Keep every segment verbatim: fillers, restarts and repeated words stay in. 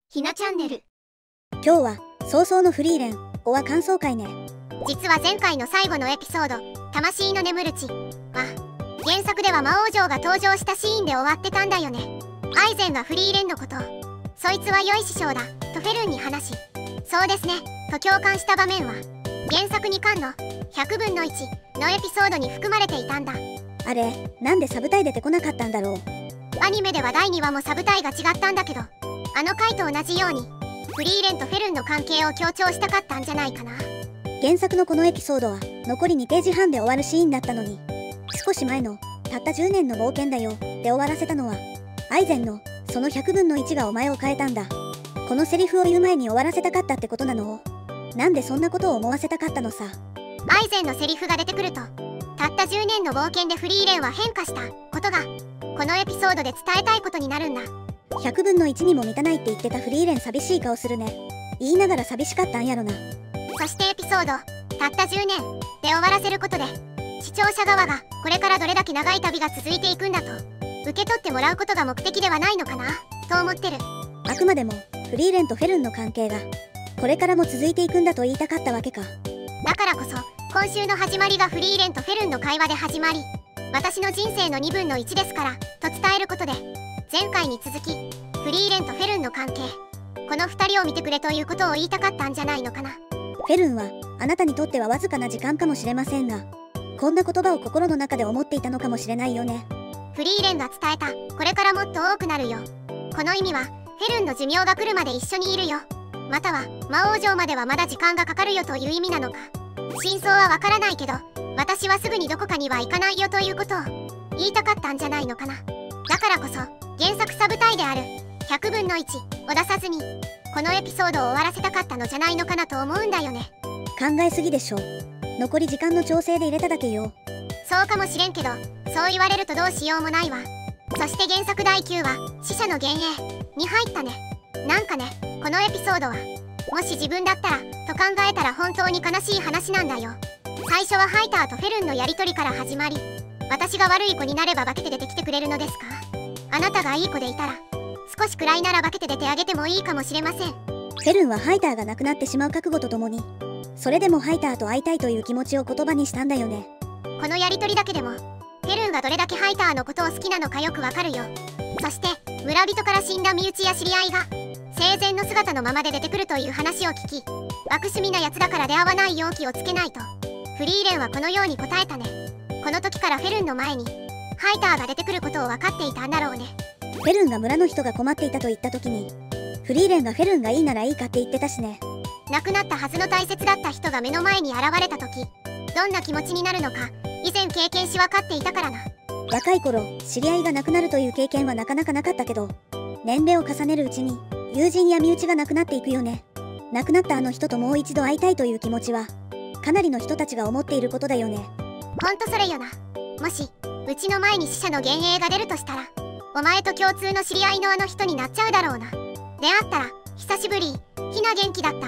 ひなチャンネル。 今日は早々のフリーレンおは感想会ね。 実は前回の最後のエピソード「魂の眠る地」は原作では魔王城が登場したシーンで終わってたんだよね。アイゼンがフリーレンのことを「そいつは良い師匠だ」とフェルンに話し「そうですね」と共感した場面は原作にかんのひゃくぶんのいちのエピソードに含まれていたんだ。 あれ、なんでサブタイ出てこなかったんだろう。 アニメではだいにわもサブタイが違ったんだけど、あの回と同じようにフリーレンとフェルンの関係を強調したかったんじゃないかな。 原作のこのエピソードは残りにページはんで終わるシーンだったのに、少し前のたったじゅうねんの冒険だよで終わらせたのはアイゼンのそのひゃくぶんのいちがお前を変えたんだ。このセリフを言う前に終わらせたかったってことなのを、なんでそんなことを思わせたかったのさ。 アイゼンのセリフが出てくると、たったじゅうねんの冒険でフリーレンは変化したことがこのエピソードで伝えたいことになるんだ。 ひゃくぶんのいちにも満たないって言ってたフリーレン寂しい顔するね。言いながら寂しかったんやろな。 そしてエピソードたったじゅうねんで終わらせることで、視聴者側がこれからどれだけ長い旅が続いていくんだと受け取ってもらうことが目的ではないのかなと思ってる。 あくまでもフリーレンとフェルンの関係がこれからも続いていくんだと言いたかったわけか。 だからこそ今週の始まりがフリーレンとフェルンの会話で始まり、私の人生のにぶんのいちですからと伝えることで、前回に続きフリーレンとフェルンの関係、このふたりを見てくれということを言いたかったんじゃないのかな。 フェルンはあなたにとってはわずかな時間かもしれませんが、こんな言葉を心の中で思っていたのかもしれないよね。 フリーレンが伝えたこれからもっと多くなるよ。この意味はフェルンの寿命が来るまで一緒にいるよ、または魔王城まではまだ時間がかかるよという意味なのか。真相はわからないけど、私はすぐにどこかには行かないよということを言いたかったんじゃないのかな。だからこそ原作サブタイであるひゃくぶんのいちを出さずにこのエピソードを終わらせたかったのじゃないのかなと思うんだよね。 考えすぎでしょ。残り時間の調整で入れただけよ。 そうかもしれんけど、そう言われるとどうしようもないわ。そして原作だいきゅうわ死者の幻影に入ったね。なんかね、このエピソードはもし自分だったらと考えたら本当に悲しい話なんだよ。最初はハイターとフェルンのやり取りから始まり、私が悪い子になれば化けて出てきてくれるのですか、あなたがいい子でいたら少しくらいなら化けて出てあげてもいいかもしれません。フェルンはハイターが亡くなってしまう覚悟とともに、それでもハイターと会いたいという気持ちを言葉にしたんだよね。 このやり取りだけでもフェルンがどれだけハイターのことを好きなのかよくわかるよ。そして村人から死んだ身内や知り合いが生前の姿のままで出てくるという話を聞き、悪趣味なやつだから出会わない容器をつけないとフリーレンはこのように答えたね。この時からフェルンの前にハイターが出てくることを分かっていたんだろうね。 フェルンが村の人が困っていたと言った時に、フリーレンがフェルンがいいならいいかって言ってたしね。 亡くなったはずの大切だった人が目の前に現れた時、どんな気持ちになるのか以前経験し分かっていたからな。 若い頃知り合いが亡くなるという経験はなかなかなかったけど、年齢を重ねるうちに友人や身内が亡くなっていくよね。亡くなったあの人ともう一度会いたいという気持ちはかなりの人たちが思っていることだよね。 ほんとそれよな。もしうちの前に死者の幻影が出るとしたら、お前と共通の知り合いのあの人になっちゃうだろうな。出会ったら久しぶり、ひな元気だった、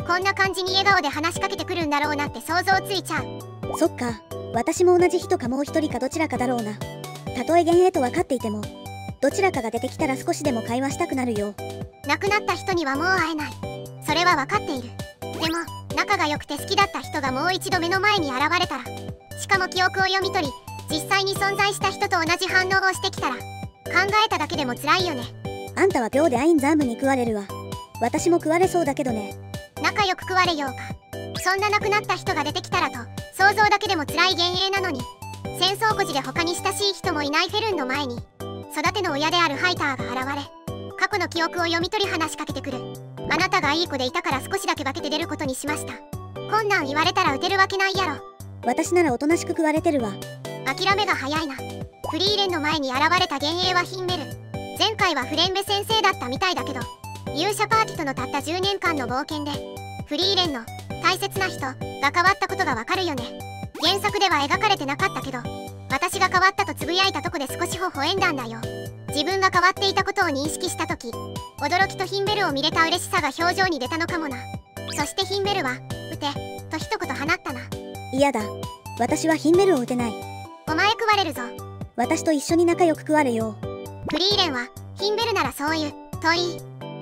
こんな感じに笑顔で話しかけてくるんだろうなって想像ついちゃう。 そっか、私も同じ人かもう一人かどちらかだろうな。たとえ幻影と分かっていてもどちらかが出てきたら少しでも会話したくなるよ。 亡くなった人にはもう会えない、それは分かっている。でも仲が良くて好きだった人がもう一度目の前に現れたら、しかも記憶を読み取り実際に存在した人と同じ反応をしてきたら、考えただけでも辛いよね。 あんたは秒でアインザームに食われるわ。私も食われそうだけどね。 仲良く食われようか。そんな亡くなった人が出てきたらと想像だけでも辛い幻影なのに、戦争孤児で他に親しい人もいないフェルンの前に育ての親であるハイターが現れ、過去の記憶を読み取り話しかけてくる。あなたがいい子でいたから少しだけ化けて出ることにしました。こんなん言われたら打てるわけないやろ。 私ならおとなしく食われてるわ。 諦めが早いな。フリーレンの前に現れた幻影はヒンメル。前回はフレンベ先生だったみたいだけど、勇者パーティとのたったじゅうねんかんの冒険でフリーレンの大切な人が変わったことがわかるよね。原作では描かれてなかったけど、私が変わったとつぶやいたとこで少し微笑んだんだよ。自分が変わっていたことを認識した時、驚きとヒンベルを見れた嬉しさが表情に出たのかもな。そしてヒンベルは「撃て」と一言放ったな。 嫌だ、私はヒンメルを撃てない。 お前食われるぞ。 私と一緒に仲良く食われよう。 フリーレンはヒンベルならそういうと言い、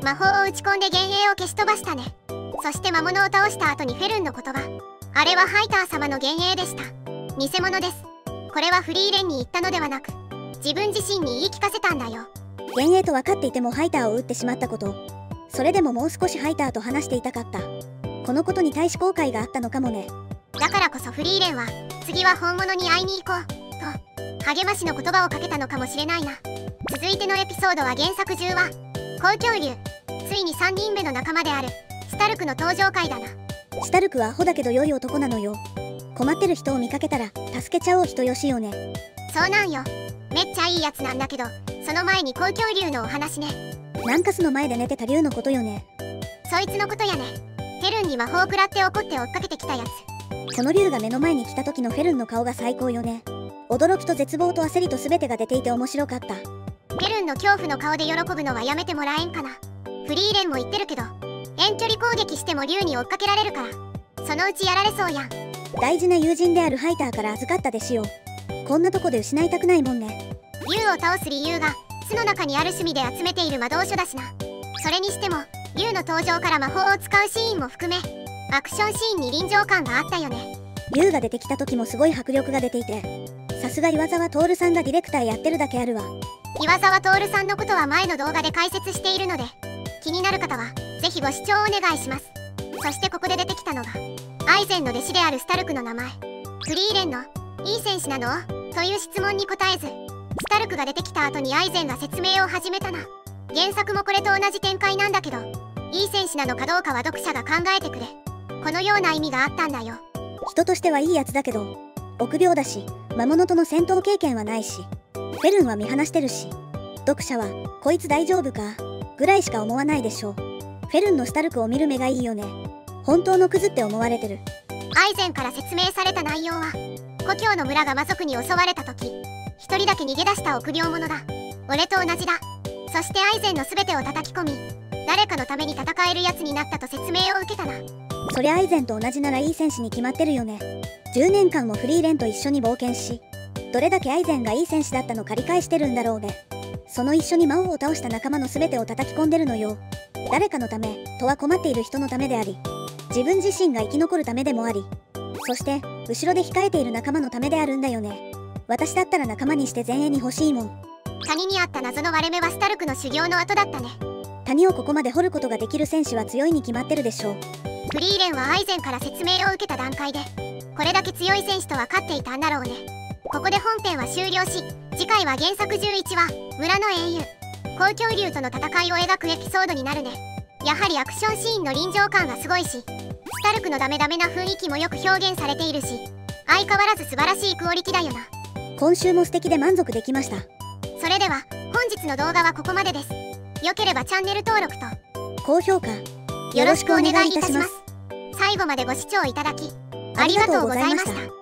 魔法を打ち込んで幻影を消し飛ばしたね。そして魔物を倒した後にフェルンの言葉、あれはハイター様の幻影でした。偽物です。これはフリーレンに言ったのではなく、自分自身に言い聞かせたんだよ。 幻影と分かっていてもハイターを撃ってしまったこと、それでももう少しハイターと話していたかった。このことに対し後悔があったのかもね。 だからこそフリーレンは次は本物に会いに行こうと励ましの言葉をかけたのかもしれないな。続いてのエピソードは原作じゅうわ公恐竜。ついにさんにんめの仲間であるスタルクの登場回だな。 スタルクはアホだけど良い男なのよ。困ってる人を見かけたら助けちゃおう人よしよね。 そうなんよ。めっちゃいいやつなんだけど、その前に公恐竜のお話ね。 なんかその前で寝てた竜のことよね。 そいつのことやね。フェルンに魔法を食らって怒って追っかけてきたやつ。 その竜が目の前に来た時のフェルンの顔が最高よね。驚きと絶望と焦りと全てが出ていて面白かった。フェルンの恐怖の顔で喜ぶのはやめてもらえんかな。フリーレンも言ってるけど、遠距離攻撃しても竜に追っかけられるから、そのうちやられそうやん。 大事な友人であるハイターから預かった弟子をこんなとこで失いたくないもんね。 竜を倒す理由が巣の中にある趣味で集めている魔導書だしな。それにしても竜の登場から魔法を使うシーンも含め、アクションシーンに臨場感があったよね。 竜が出てきた時もすごい迫力が出ていて、さすが岩沢徹さんがディレクターやってるだけあるわ。 岩沢徹さんのことは前の動画で解説しているので、気になる方はぜひご視聴お願いします。そしてここで出てきたのがアイゼンの弟子であるスタルクの名前。フリーレンのいい戦士なのという質問に答えず、スタルクが出てきた後にアイゼンが説明を始めたな。原作もこれと同じ展開なんだけど、いい戦士なのかどうかは読者が考えてくれ。このような意味があったんだよ。 人としてはいいやつだけど臆病だし、魔物との戦闘経験はないし、フェルンは見放してるし、読者はこいつ大丈夫かぐらいしか思わないでしょう。フェルンのスタルクを見る目がいいよね。本当のクズって思われてる。 アイゼンから説明された内容は、故郷の村が魔族に襲われた時、一人だけ逃げ出した臆病者だ。俺と同じだ。そしてアイゼンの全てを叩き込み、誰かのために戦えるやつになったと説明を受けたな。 そりゃアイゼンと同じならいい戦士に決まってるよね。じゅうねんかんもフリーレンと一緒に冒険し、どれだけアイゼンがいい戦士だったのか理解してるんだろうね。その一緒に魔王を倒した仲間の全てを叩き込んでるのよ。誰かのためとは困っている人のためであり、自分自身が生き残るためでもあり、そして後ろで控えている仲間のためであるんだよね。私だったら仲間にして前衛に欲しいもん。 谷にあった謎の割れ目はスタルクの修行の後だったね。 谷をここまで掘ることができる戦士は強いに決まってるでしょう。 フリーレンはアイゼンから説明を受けた段階で、これだけ強い戦士と分かっていたんだろうね。ここで本編は終了し、次回は原作じゅういちわ村の英雄公恐竜との戦いを描くエピソードになるね。やはりアクションシーンの臨場感がすごいし、スタルクのダメダメな雰囲気もよく表現されているし、相変わらず素晴らしいクオリティだよな。 今週も素敵で満足できました。 それでは本日の動画はここまでです。よければチャンネル登録と高評価よろしくお願いいたします。最後までご視聴いただきありがとうございました。